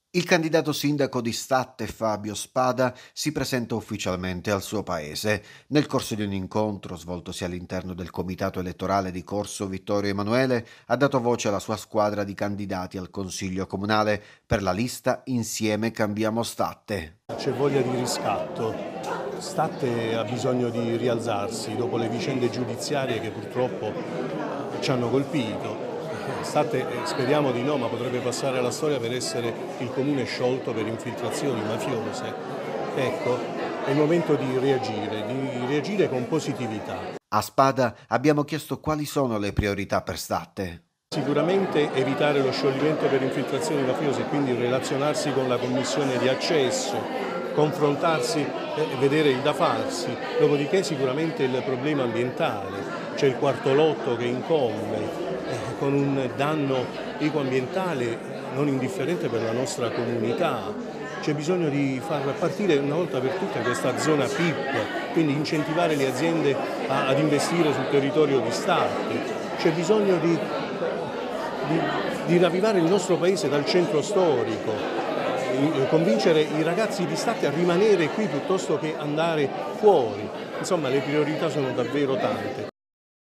Il candidato sindaco di Statte, Fabio Spada, si presenta ufficialmente al suo paese. Nel corso di un incontro svoltosi all'interno del comitato elettorale di Corso Vittorio Emanuele, ha dato voce alla sua squadra di candidati al Consiglio comunale per la lista Insieme Cambiamo Statte. C'è voglia di riscatto. Statte ha bisogno di rialzarsi dopo le vicende giudiziarie che purtroppo ci hanno colpito. Statte, speriamo di no, ma potrebbe passare alla storia per essere il comune sciolto per infiltrazioni mafiose. Ecco, è il momento di reagire con positività. A Spada abbiamo chiesto quali sono le priorità per Statte. Sicuramente evitare lo scioglimento per infiltrazioni mafiose, quindi relazionarsi con la commissione di accesso, confrontarsi e vedere il da farsi. Dopodiché sicuramente il problema ambientale, c'è il quarto lotto che incombe con un danno ecoambientale non indifferente per la nostra comunità. C'è bisogno di far partire una volta per tutte questa zona PIP, quindi incentivare le aziende ad investire sul territorio di Statte. C'è bisogno di ravvivare il nostro paese dal centro storico, convincere i ragazzi di Statte a rimanere qui piuttosto che andare fuori. Insomma, le priorità sono davvero tante.